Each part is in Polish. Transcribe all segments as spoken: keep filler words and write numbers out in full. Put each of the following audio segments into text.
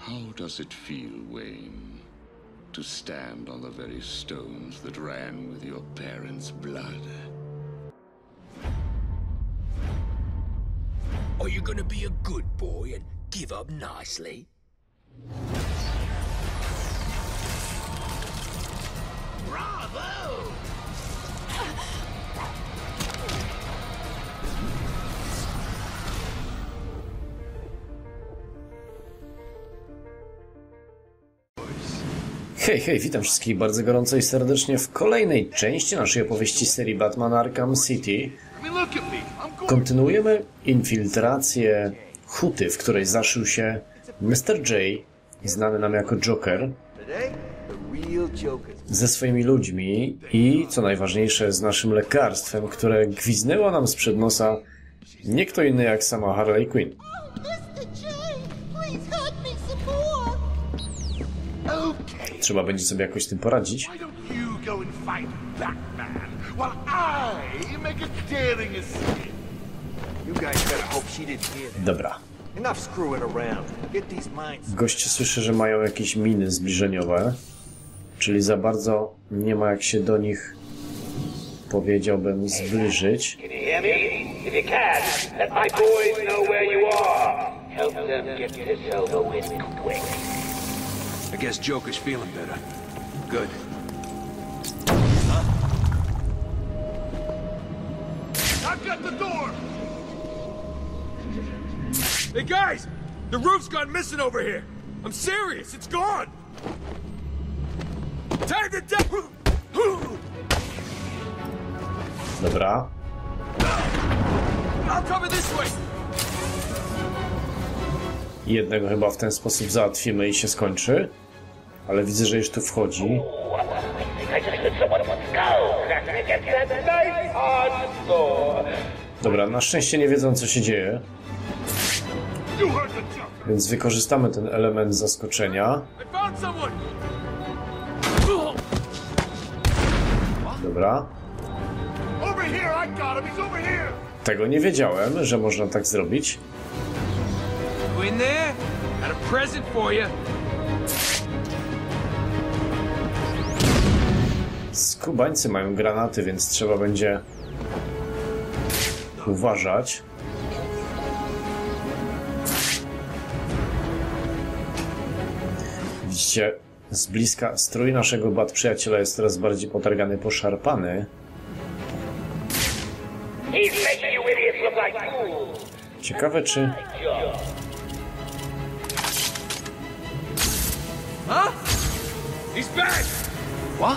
How does it feel, Wayne, to stand on the very stones that ran with your parents' blood? Are you gonna be a good boy and give up nicely? Bravo! Hej, hej, witam wszystkich bardzo gorąco i serdecznie w kolejnej części naszej opowieści serii Batman Arkham City. Kontynuujemy infiltrację huty, w której zaszył się mister J, znany nam jako Joker, ze swoimi ludźmi i, co najważniejsze, z naszym lekarstwem, które gwiznęło nam sprzed nosa nie kto inny jak sama Harley Quinn. Trzeba będzie sobie jakoś z tym poradzić. Dobra. Goście słyszę, że mają jakieś miny zbliżeniowe, czyli za bardzo nie ma jak się do nich, powiedziałbym, zbliżyć. I guess Joker's feeling better. Good. Huh? I've got the door! Hey guys! The roof's gone missing over here! I'm serious, it's gone! Time to die! Dobra. I'll cover this way! Jednego chyba w ten sposób załatwimy i się skończy. Ale widzę, że już tu wchodzi. Dobra, na szczęście nie wiedzą, co się dzieje. Więc wykorzystamy ten element zaskoczenia. Dobra. Tego nie wiedziałem, że można tak zrobić. Skubańcy mają granaty, więc trzeba będzie uważać. Widzicie, z bliska strój naszego bat przyjaciela jest coraz bardziej potargany, poszarpany. Ciekawe, czy... Huh? He's back! What?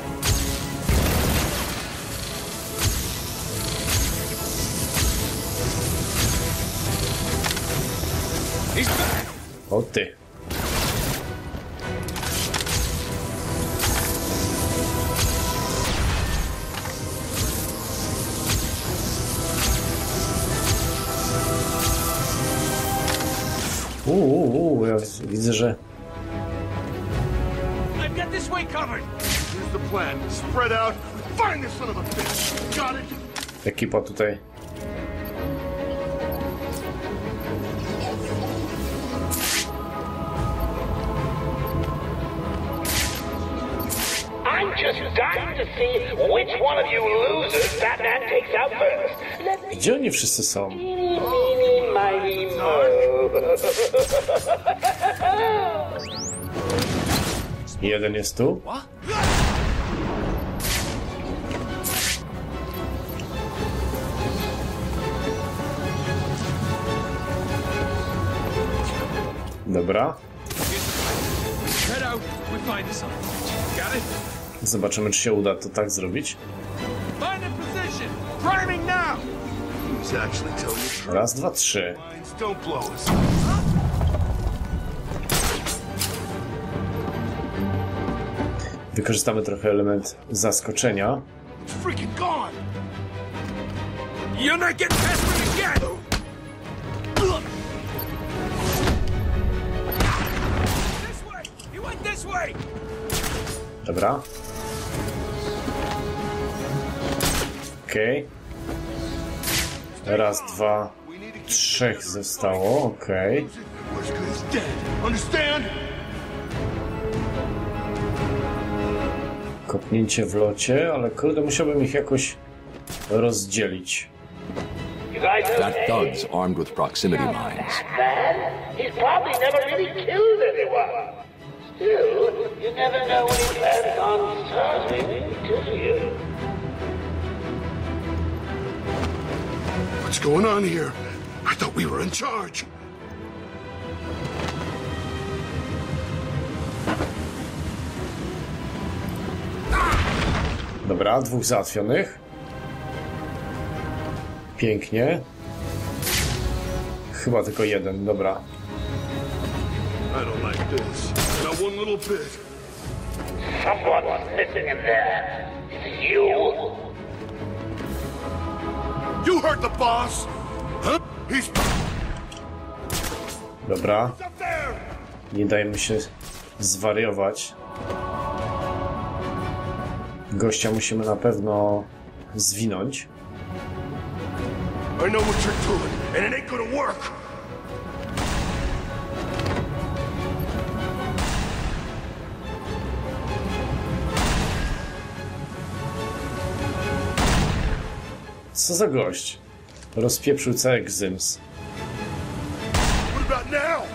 He's back! O ty. Uuu, ja widzę, że... Ekipa tutaj. I'm just dying to see which one of you losers Batman takes out first. Gdzie oni wszyscy są? Jeden jest tu. Dobra. Zobaczymy, czy się uda to tak zrobić. Raz, dwa, trzy. Wykorzystamy trochę element zaskoczenia. Dobra. Okej. Okay. Raz, dwa. trzech zostało, okej. Okay. Kopnięcie w locie, ale kurde, musiałbym ich jakoś rozdzielić. That thug's armed with proximity mines. Man, he's probably never really killed anyone. Still, you never know when he plans on starting, do you? What's going on here? I thought we were in charge. Dobra, dwóch załatwionych. Pięknie. Chyba tylko jeden, dobra. I don't like this. Not one little bit. Someone's missing in there. Is it you? You heard the boss? Huh? He's Dobra. up there! Nie dajmy się zwariować. Gościa musimy na pewno zwinąć. I know what you're doing, and it ain't gonna work. Co za gość? Rozpieprzył cały gzyms. What about now?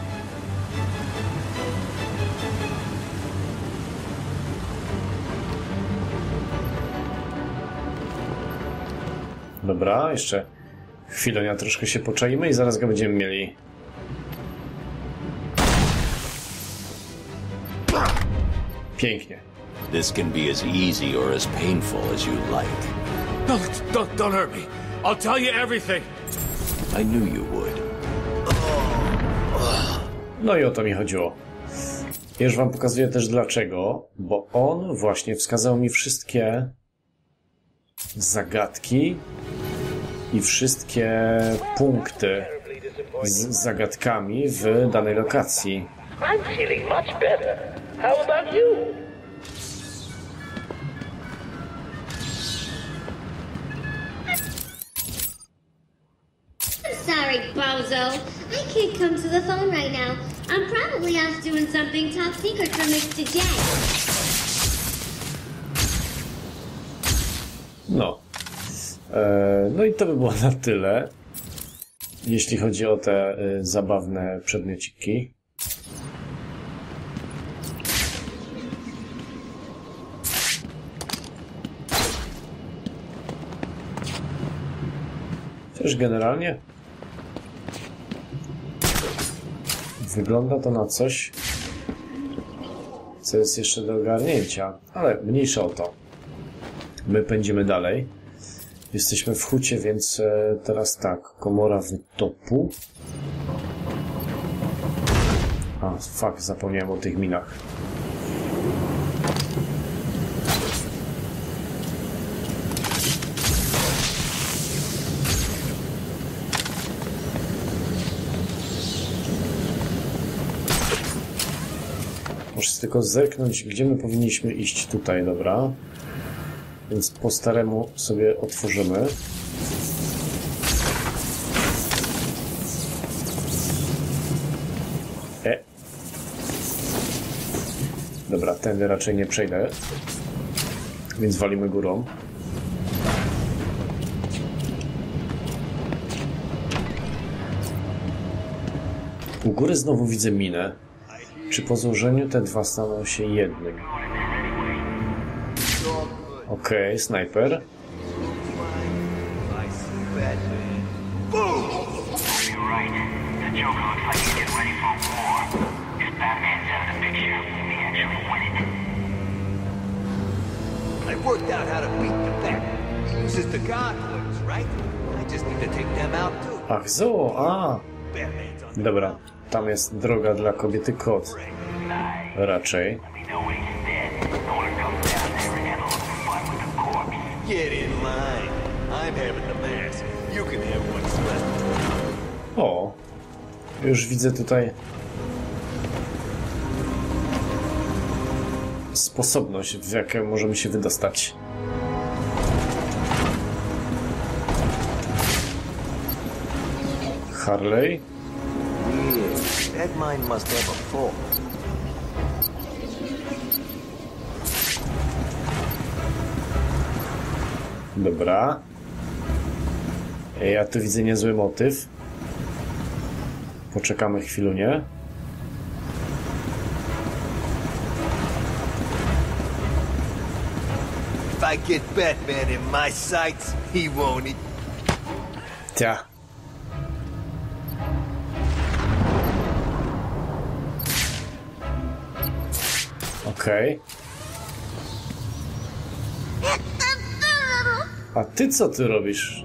Dobra, jeszcze chwilę, troszkę się poczaimy i zaraz go będziemy mieli. Pięknie. This can be as easy or as painful as you like. Don't, don't, don't hurt me. I'll tell you everything. I knew you would. No i o to mi chodziło. Już wam pokazuję też dlaczego, bo on właśnie wskazał mi wszystkie zagadki i wszystkie punkty z zagadkami w danej lokacji. I'm feeling much better. How about you? Sorry, Bozo. I can't come to the phone right now. I'm probably off doing something top secret for Mister J. No. E, no i to by było na tyle, jeśli chodzi o te y, zabawne przedmiociki. Też generalnie wygląda to na coś, co jest jeszcze do ogarnięcia, ale mniejsza o to. My pędzimy dalej. Jesteśmy w hucie, więc e, teraz tak, komora wytopu. A, fuck, zapomniałem o tych minach. Muszę tylko zerknąć, gdzie my powinniśmy iść. Tutaj, dobra. Więc po staremu sobie otworzymy. E. Dobra, tędy raczej nie przejdę. Więc walimy górą. U góry znowu widzę minę. Czy po złożeniu te dwa staną się jednym? Okej, okay, snajper. I worked out how to beat the bat. He uses the gargoyles, right? I just need to take them out too. Ach, zo, a. Dobra, tam jest droga dla kobiety kot. Raczej. Get in line. I'm having the mass. You can have what's left. O, już widzę tutaj sposobność, w jaką możemy się wydostać. Harley. That mine must have a fault. Dobra. Ja tu widzę niezły motyw. Poczekamy chwilunię. If I get Batman in my sights, he won't. Tia. Okej. A ty co ty robisz?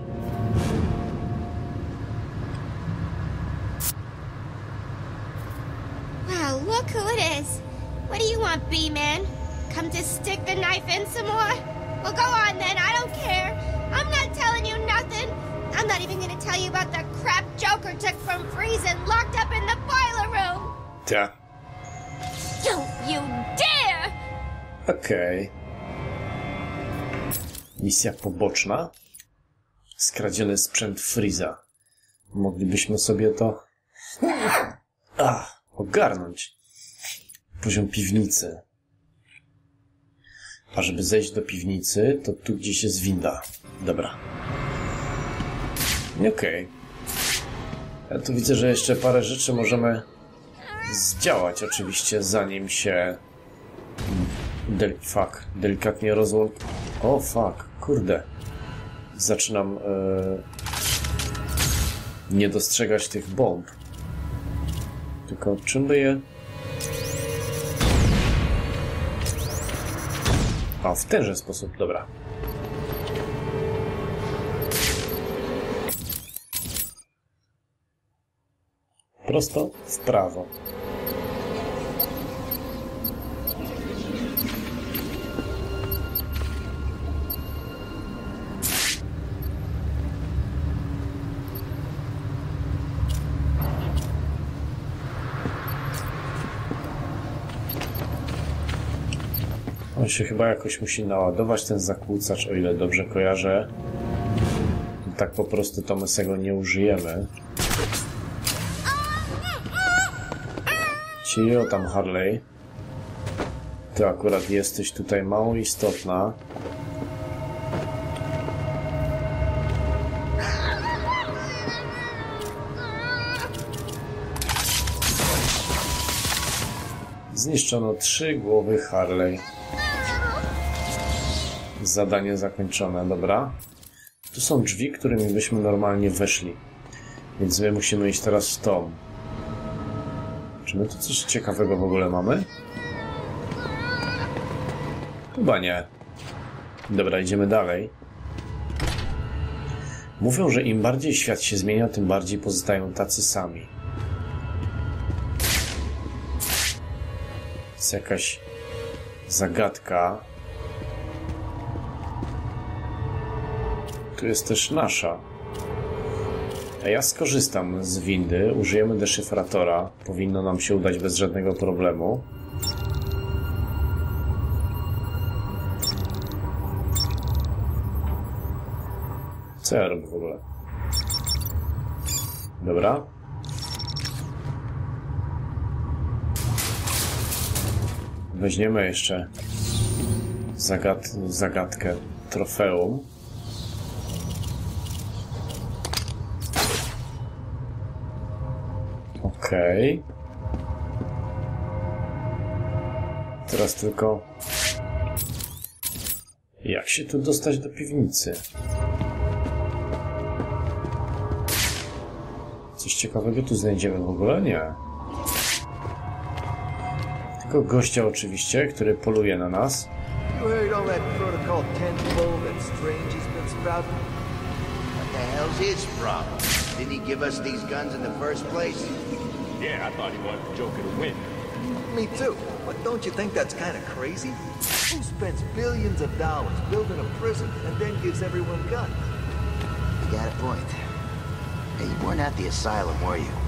Wow, look who it is. What do you want, B-Man? Come to stick the knife in some more? Well, go on then, I don't care. I'm not telling you nothing. I'm not even gonna tell you about the crap Joker took from Freeze and locked up in the boiler room. Tia. Don't you dare! Okej. Misja poboczna. Skradziony sprzęt Freeza. Moglibyśmy sobie to Ach, ogarnąć. Poziom piwnicy. A żeby zejść do piwnicy, to tu gdzieś jest winda. Dobra. Okej. Okay. Ja tu widzę, że jeszcze parę rzeczy możemy zdziałać oczywiście, zanim się del fuck, delikatnie rozłąk... O, fuck, kurde. Zaczynam yy, nie dostrzegać tych bomb. Tylko czym by je... A, w tenże sposób, dobra. Prosto w prawo. On się chyba jakoś musi naładować, ten zakłócacz, o ile dobrze kojarzę. Tak po prostu to my tego nie użyjemy. Cio tam, Harley. Ty akurat jesteś tutaj mało istotna. Zniszczono trzy głowy Harley. Zadanie zakończone, dobra. Tu są drzwi, którymi byśmy normalnie weszli. Więc my musimy iść teraz w tą. Czy my tu coś ciekawego w ogóle mamy? Chyba nie. Dobra, idziemy dalej. Mówią, że im bardziej świat się zmienia, tym bardziej pozostają tacy sami. Jest jakaś zagadka. Tu jest też nasza. A ja skorzystam z windy, użyjemy deszyfratora. Powinno nam się udać bez żadnego problemu. Co ja robię w ogóle? Dobra. Weźmiemy jeszcze zagad zagadkę trofeum. Okej. Okay. Teraz tylko... Jak się tu dostać do piwnicy? Coś ciekawego tu znajdziemy w ogóle? Nie. Tylko gościa oczywiście, który poluje na nas. You heard all that Protocol ten bull that Strange has been sprouting? What the hell's his problem? Didn't he give us these guns in the first place? Yeah, I thought he wanted the Joker to win. Me too. But don't you think that's kind of crazy? Who spends billions of dollars building a prison and then gives everyone guns? You got a point. Hey, you weren't at the asylum, were you?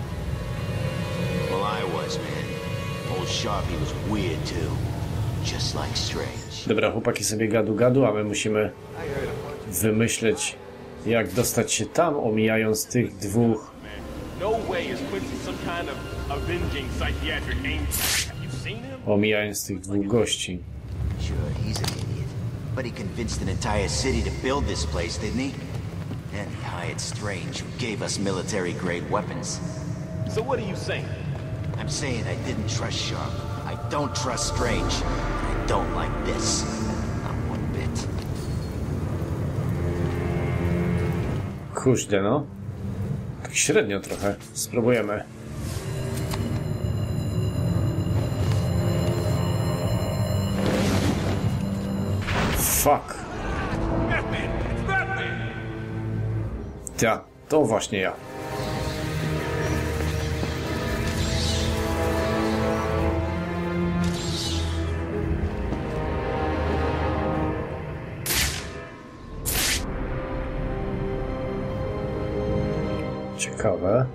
Well, I was, man. Old Sharpie was weird too. Just like Strange. Dobra, chłopaki sobie gadu gadu, a my musimy wymyśleć, jak dostać się tam, omijając tych dwóch No way is Quincy some kind of avenging psychiatric angel. Have you seen him? Omijając tych dwóch gości. Sure, he's an idiot. But he convinced an entire city to build this place, didn't he? And he hired Strange, who gave us military-grade weapons. So what are you saying? I'm saying I didn't trust Sharp. I don't trust Strange. I don't like this. Not one bit. Kuźle, no. Tak średnio trochę. Spróbujemy. Fuck. Ja, to właśnie ja. Ciekawe.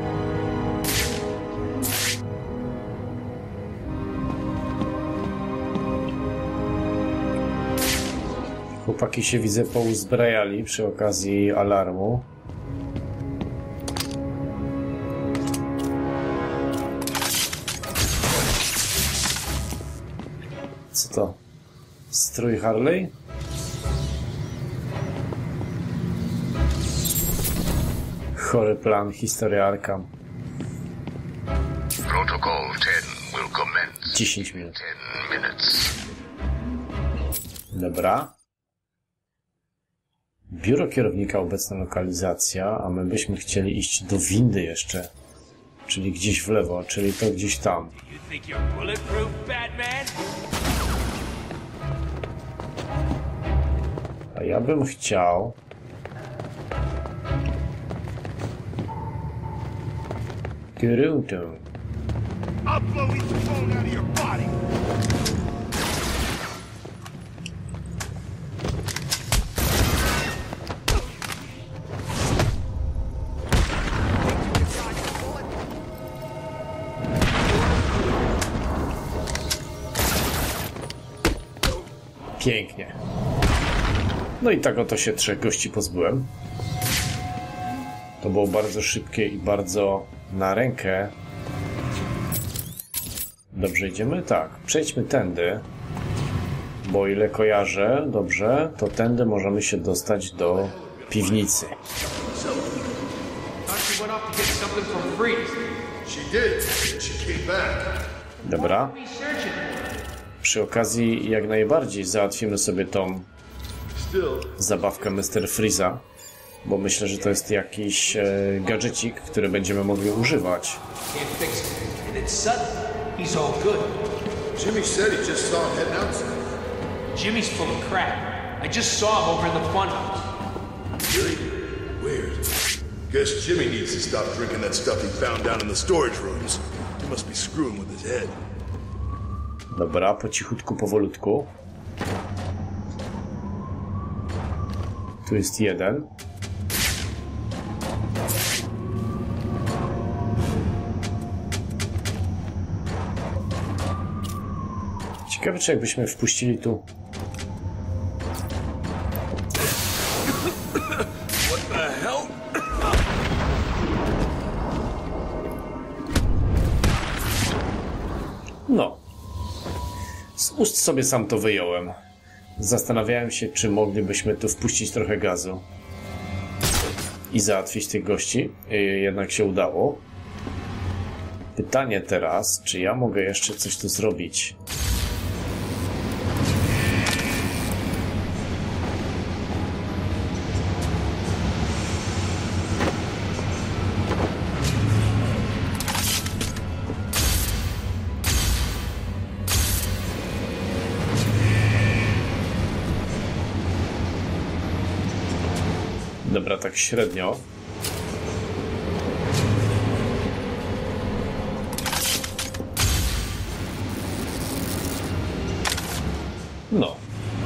Chłopaki się, widzę, pouzbrajali przy okazji alarmu. Co to? Strój Harley? Chory plan, historia Arkham. Protocol ten will commence. dziesięć minut. ten minutes. Dobra. Biuro kierownika, obecna lokalizacja, a my byśmy chcieli iść do windy jeszcze. Czyli gdzieś w lewo, czyli to gdzieś tam. A ja bym chciał... Kierunkę. Pięknie. No i tak oto się trzech gości pozbyłem. To było bardzo szybkie i bardzo na rękę. Dobrze idziemy? Tak. Przejdźmy tędy. Bo o ile kojarzę dobrze, to tędy możemy się dostać do piwnicy. Dobra. Przy okazji jak najbardziej załatwimy sobie tą zabawkę mister Freeza, bo myślę, że to jest jakiś e, gadżecik, który będziemy mogli używać. Jimmy said he just saw him heading outside. Jimmy's full of crap. I just saw him over in the funhouse. Really? Weird. Guess Jimmy needs to stop drinking that stuff he found down in the storage rooms. He must be screwing with his head. Dobra, po cichutku, powolutku. Tu jest jeden. Ciekawe, czy jakbyśmy wpuścili tu... No. Z ust sobie sam to wyjąłem. Zastanawiałem się, czy moglibyśmy tu wpuścić trochę gazu i załatwić tych gości. Jednak się udało. Pytanie teraz, czy ja mogę jeszcze coś tu zrobić? Dobra, tak średnio. No.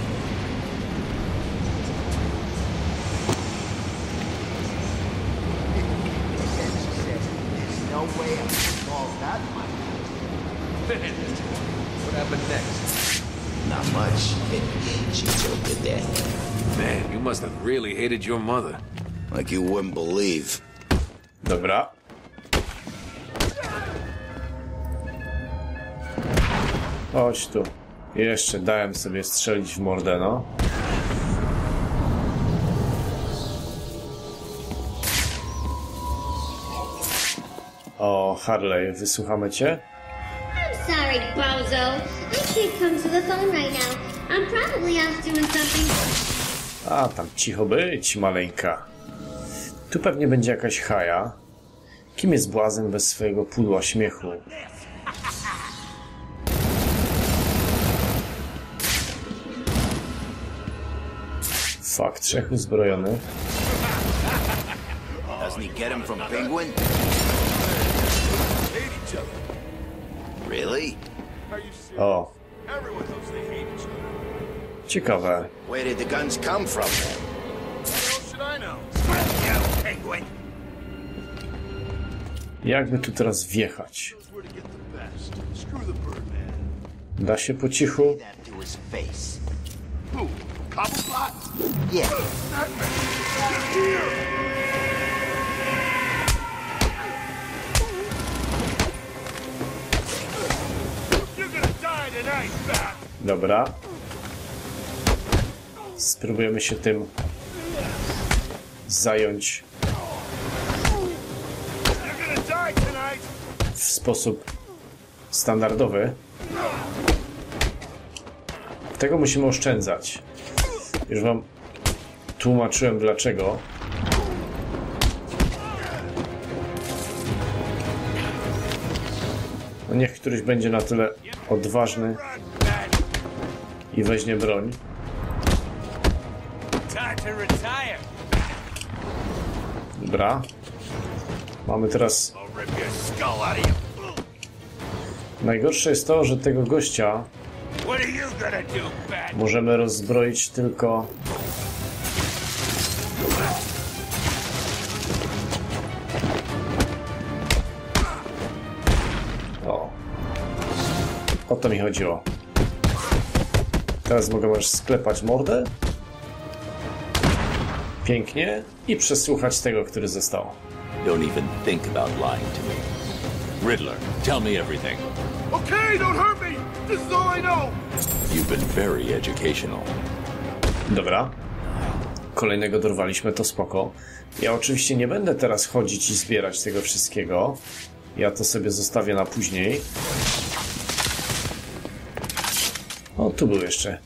What happened next? Not much. She choked to death. Man, you must have really hated your mother. Like you wouldn't believe. Dobra. Chodź tu. Jeszcze dałem sobie strzelić w mordę, no. O, Harley, wysłuchamy cię? I'm sorry, bozo. I can't come to the phone right now. I'm probably off doing something. A, tam cicho być, maleńka. Tu pewnie będzie jakaś haja. Kim jest błazen bez swojego pudła śmiechu? Fakt, trzech uzbrojonych. Doesn't he get him from Penguin? Really? O. Ciekawe. Where did the guns come from? Jakby tu teraz wjechać? Da się po cichu? Yeah. Dobra. Spróbujemy się tym zająć w sposób standardowy. Tego musimy oszczędzać. Już wam tłumaczyłem dlaczego. No niech któryś będzie na tyle odważny i weźmie broń. Dobra. Mamy teraz... Najgorsze jest to, że tego gościa możemy rozbroić tylko... O. O to mi chodziło. Teraz mogę już sklepać mordę. Pięknie. I przesłuchać tego, który został. Don't even think about lying to me. Riddler, tell me everything. Okay, don't hurt me! This is all I know! You've been very educational. Dobra. Kolejnego dorwaliśmy, to spoko. Ja oczywiście nie będę teraz chodzić i zbierać tego wszystkiego. Ja to sobie zostawię na później. O, tu był jeszcze.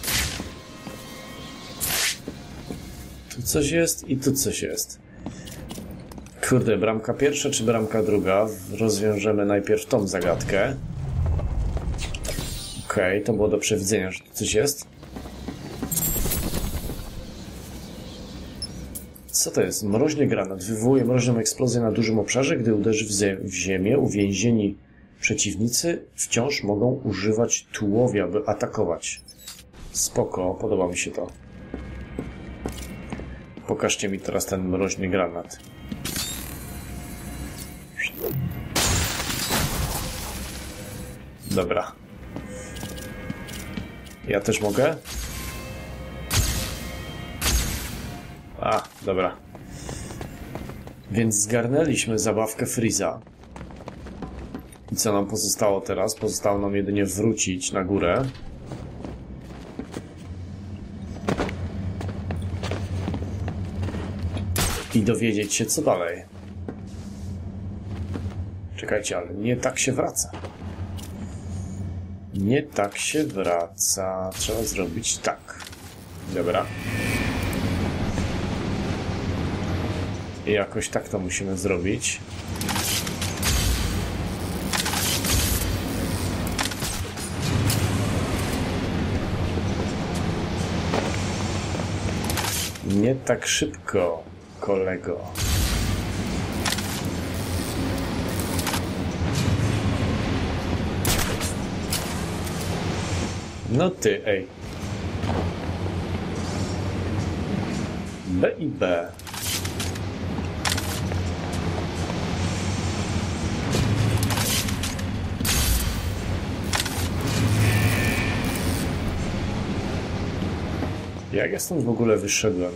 Tu coś jest i tu coś jest. Kurde, bramka pierwsza czy bramka druga? Rozwiążemy najpierw tą zagadkę. Okej, okay, to było do przewidzenia, że tu coś jest. Co to jest? Mroźny granat. Wywołuje mroźną eksplozję na dużym obszarze. Gdy uderzy w, w ziemię, uwięzieni przeciwnicy wciąż mogą używać tułowia, by atakować. Spoko, podoba mi się to. Pokażcie mi teraz ten mroźny granat. Dobra. Ja też mogę? A, dobra. Więc zgarnęliśmy zabawkę Freeza. I co nam pozostało teraz? Pozostało nam jedynie wrócić na górę. I dowiedzieć się, co dalej. Czekajcie, ale nie tak się wraca. Nie tak się wraca. Trzeba zrobić tak. Dobra. I jakoś tak to musimy zrobić. Nie tak szybko, kolego. No ty, ej. B i B. Jak ja stąd w ogóle wyszedłem?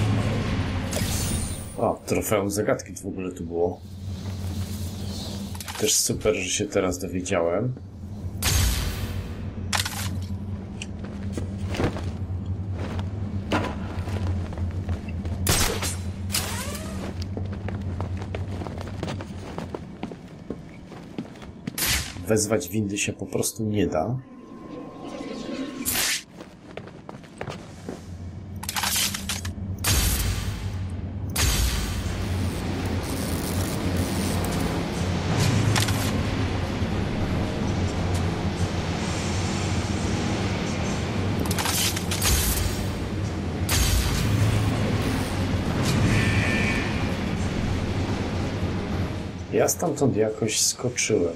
O, trofeum zagadki w ogóle tu było. Też super, że się teraz dowiedziałem. Wezwać windy się po prostu nie da. Ja stamtąd jakoś skoczyłem.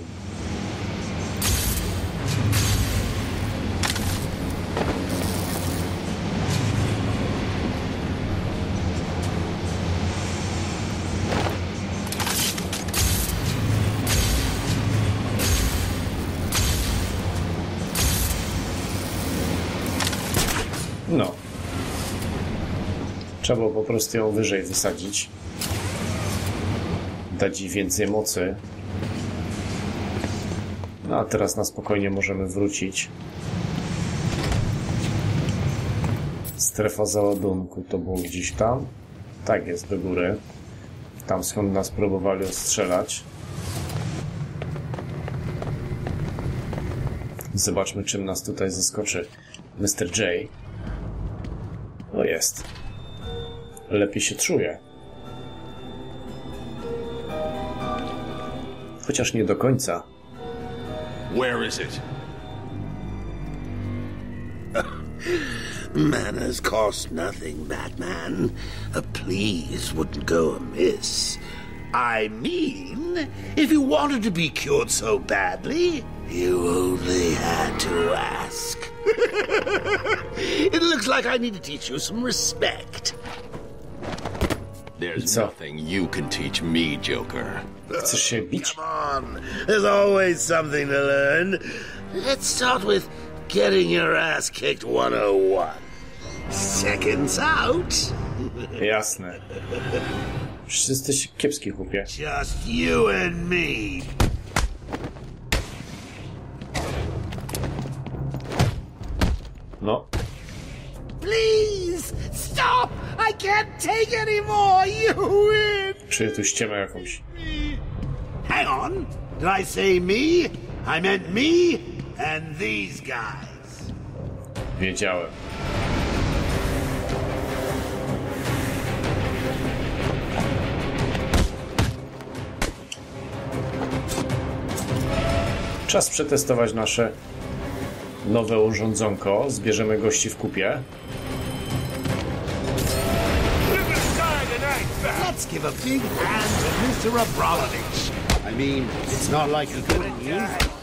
No. Trzeba było po prostu ją wyżej wysadzić. Dać jej więcej mocy. No a teraz na spokojnie możemy wrócić. Strefa załadunku to było gdzieś tam. Tak jest, do góry. Tam skąd nas próbowali ostrzelać. Zobaczmy, czym nas tutaj zaskoczy mister J. No jest. Lepiej się czuje. Chociaż nie do końca. Where is it? Manners cost nothing, Batman. A please wouldn't go amiss. I mean, if you wanted to be cured so badly, you only had to ask. It looks like I need to teach you some respect. There's nothing you can teach me, Joker. Chcesz się bić? Come on, there's always something to learn. Let's start with getting your ass kicked one oh one. Seconds out. Jasne. Przecież jesteś kiepski, chłopie. Just you and me. No. Please stop! I can't take any more. You win. Czuję tu ściemę jakąś. Hang on. Did I say me? I meant me and these guys. Wiedziałem. Czas przetestować nasze nowe urządzonko. Zbierzemy gości w kupie. Let's give a big hand to mister Abramovich. I mean, it's not like he couldn't use it.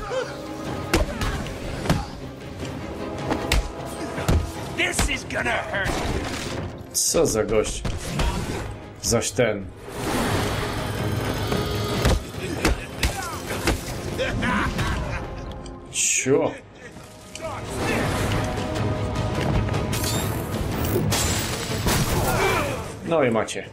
This is gonna hurt. Co za gość. Zaś ten. Cio. No i macie.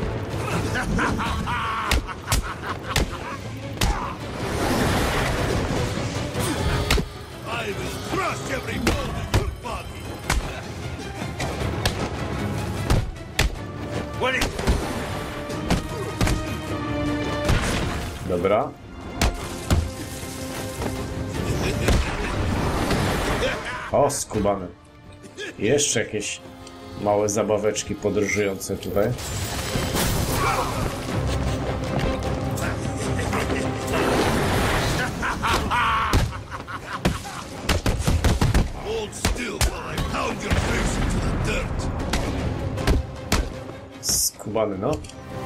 Dobra. O, skubany. Jeszcze jakieś małe zabaweczki podróżujące tutaj. Skubany, no.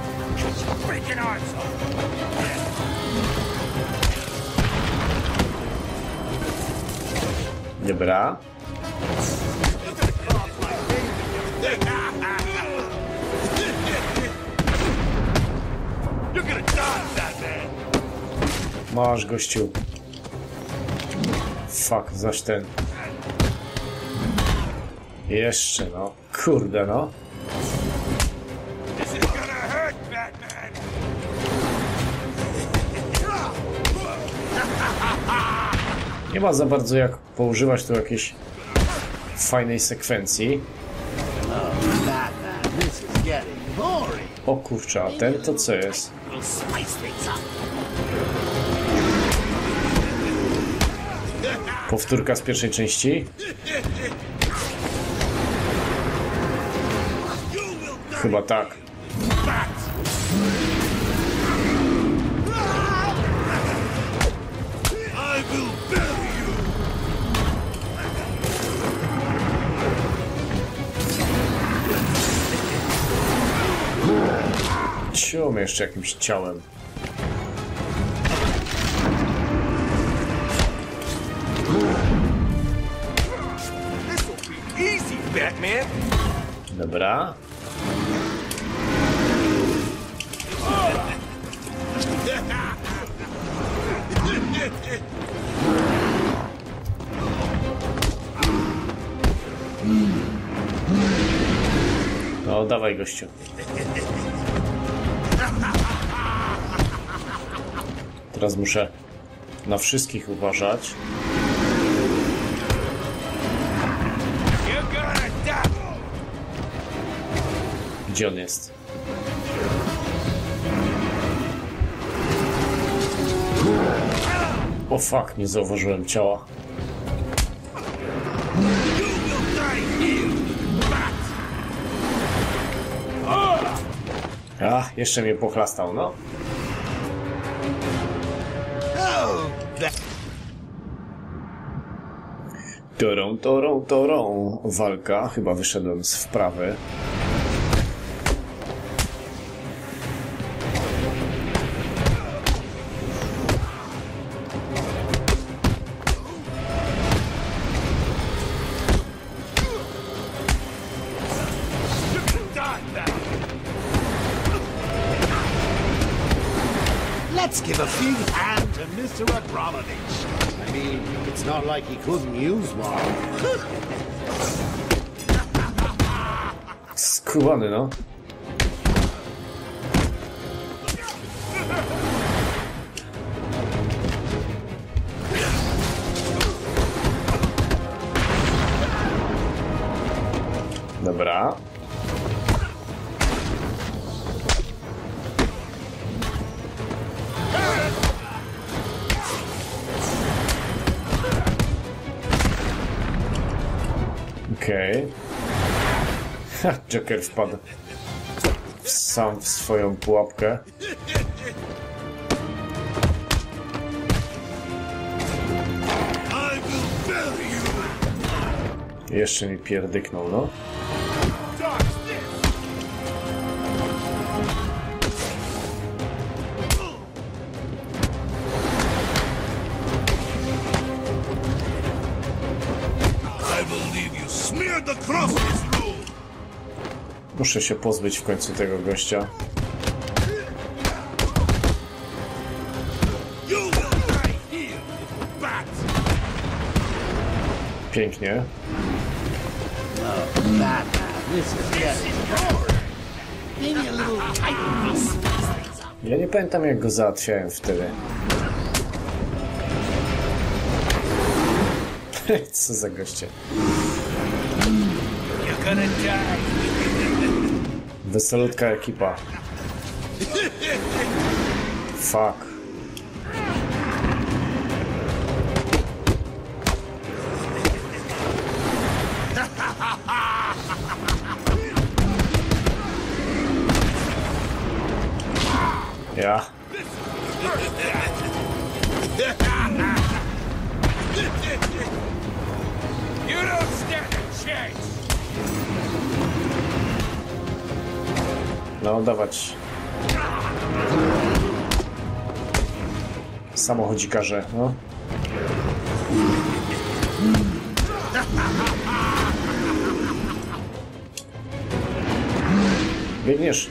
Dobra. Masz, gościu. Fuck, zaś ten. Jeszcze, no. Kurde, no. Nie ma za bardzo jak poużywać tu jakiejś fajnej sekwencji. O kurczę, a ten to co jest? Powtórka z pierwszej części? Chyba tak. Ciął mnie jeszcze jakimś ciałem. Dobra. No, dawaj gościu. Teraz muszę na wszystkich uważać. Gdzie on jest? O fuck, nie zauważyłem ciała. A, jeszcze mnie pochlastał, no. Torą, torą, torą. Walka. Chyba wyszedłem z wprawy. Let's give a big hand to Mister Abramovich. I mean, it's not like he couldn't use one. Skubany, no. Dobra. Okej. Okay. Joker wpadł sam w swoją pułapkę. Jeszcze mi pierdyknął, no. Muszę się pozbyć w końcu tego gościa. Pięknie. Ja nie pamiętam, jak go załatwiałem wtedy. Co za goście. Wesolutka ekipa. Fuck. Ja. No, dawać. Samochodzikarze, no. Biegniesz.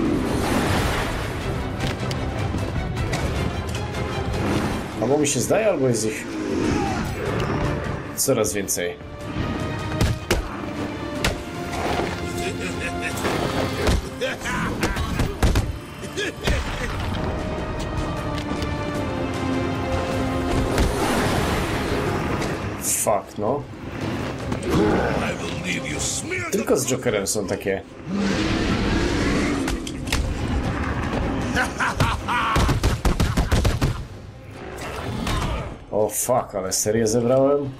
Albo mi się zdaje, albo jest ich coraz więcej. fuck, no. Tylko z Jokerem są takie. O fuck, ale serię zebrałem?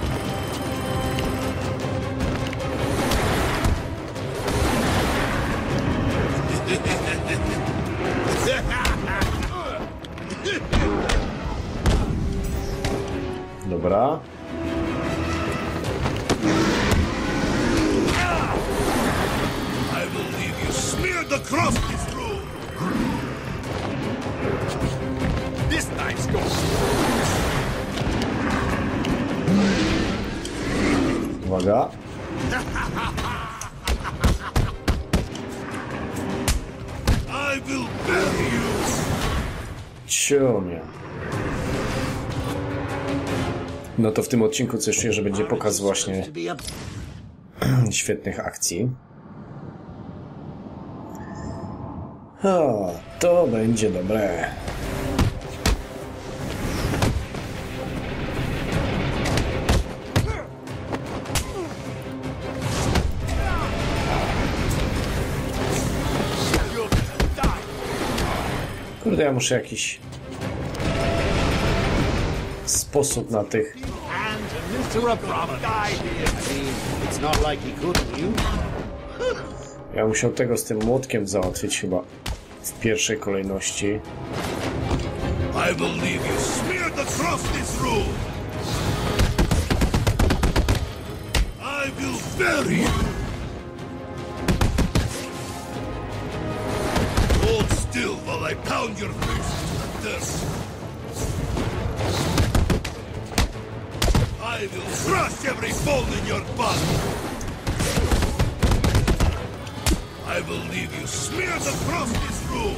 Dobra. I believe you smeared the crust through. This knife's going. Uwaga. I will bury you. Ciumia. No to w tym odcinku coś czuję, że będzie pokaz właśnie świetnych akcji. O, to będzie dobre. Kurde, ja muszę jakiś sposób na tych. Ja musiał tego z tym młotkiem załatwić chyba w pierwszej kolejności. I believe you smeared the crust through. I will bury you. Hold still while I pound your face to death. I will crush every bone in your body. I believe you smear the crust through.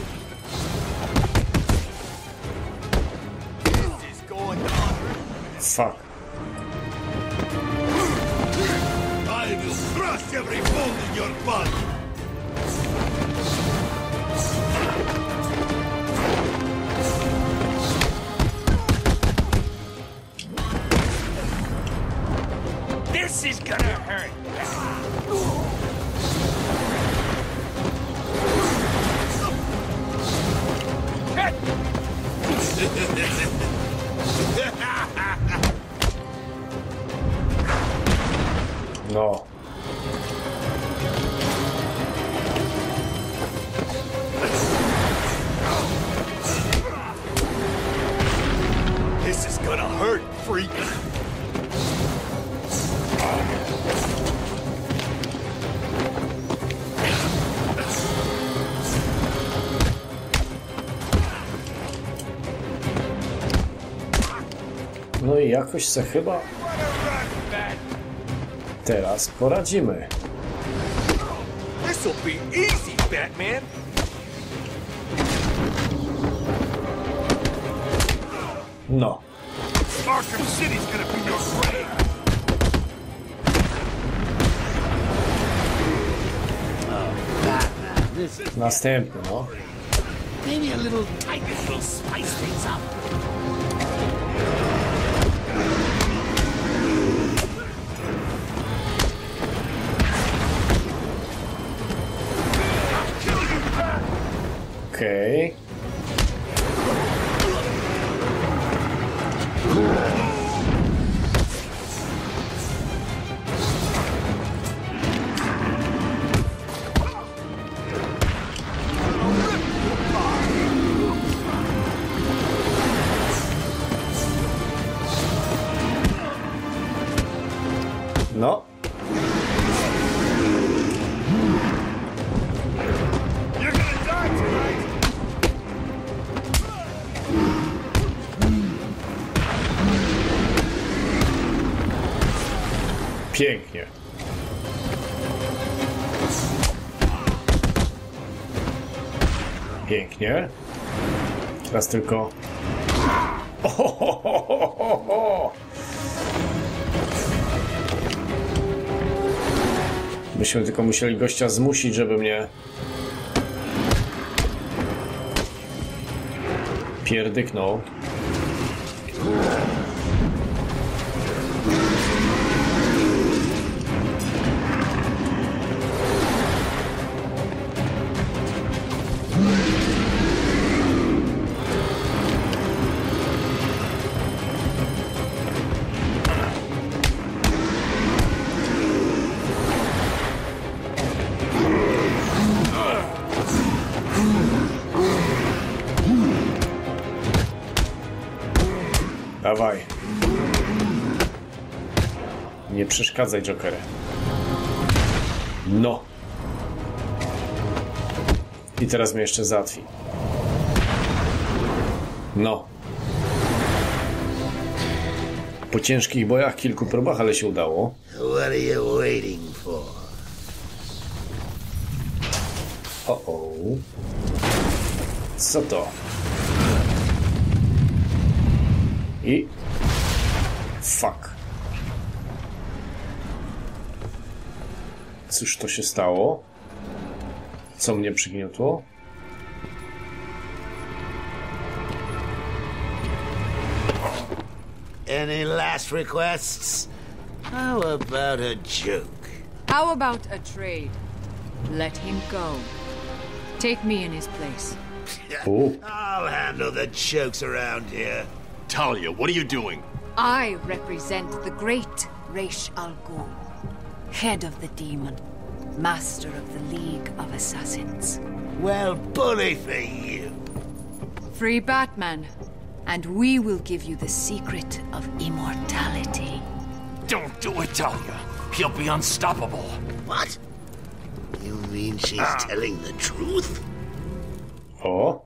This is going on. Fuck. I will crush every bone in your body. This is gonna hurt. No. This is gonna hurt, freak. No i jakoś se chyba teraz poradzimy. This'll be easy, Batman. No. Arkham City's gonna be your grave. Następny, no. Maybe a little tiny little spice things up. Okej. Okay. No. Pięknie. Pięknie. Teraz tylko... Ohohohoho! Byśmy tylko musieli gościa zmusić, żeby mnie... pierdyknął. Dawaj. Nie przeszkadzaj, Jokerze. No. I teraz mnie jeszcze załatwi. No. Po ciężkich bojach, kilku próbach, ale się udało. What are you waiting for? O, o. Co to? I... Fuck. Cóż to się stało? Co mnie przygniotło? Any last requests? How about a joke? How about a trade? Let him go. Take me in his place. I'll handle the jokes around here. Talia, what are you doing? I represent the great Ra's al Ghul, head of the demon, master of the League of Assassins. Well, bully for you. Free Batman, and we will give you the secret of immortality. Don't do it, Talia. He'll be unstoppable. What? You mean she's Ah. telling the truth? O.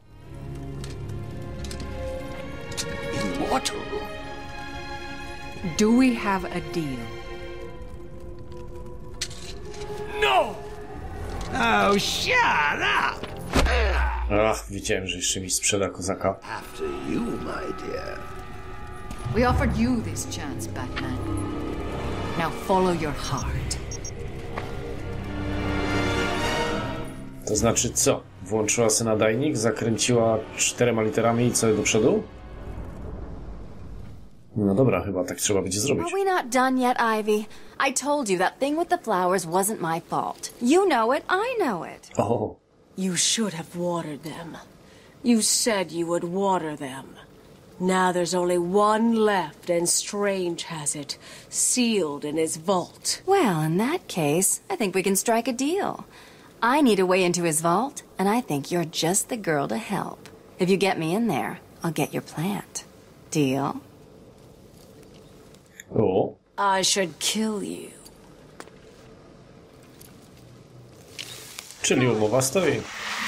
Immortal? Do we have a deal? No! Oh, shut up! Ach, wiedziałem, że jeszcze mi sprzeda kozaka. After you, my dear. We offered you this chance, Batman. Now follow your heart. To znaczy co? Włączyła sobie nadajnik, zakręciła czterema literami i co do przodu? No dobra, chyba tak trzeba będzie zrobić. Are we not done yet, Ivy? I told you that thing with the flowers wasn't my fault. You know it, I know it. Oh. You should have watered them. You said you would water them. Now there's only one left, and Strange has it, sealed in his vault. Well, in that case, I think we can strike a deal. I need a way into his vault, and I think you're just the girl to help. If you get me in there, I'll get your plant. Deal? O. I should kill you. Czyli umowa stoi.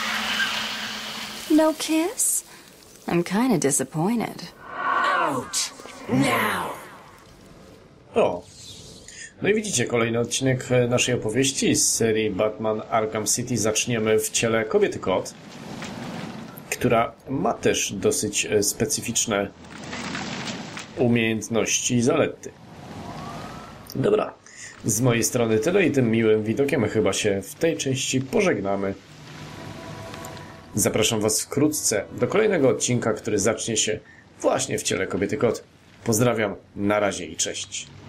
No kiss? I'm kinda disappointed. Out! Now! O. No i widzicie, kolejny odcinek naszej opowieści z serii Batman Arkham City zaczniemy w ciele kobiety kot, która ma też dosyć specyficzne umiejętności i zalety. Dobra, z mojej strony tyle i tym miłym widokiem chyba się w tej części pożegnamy. Zapraszam Was wkrótce do kolejnego odcinka, który zacznie się właśnie w ciele kobiety kot. Pozdrawiam, na razie i cześć.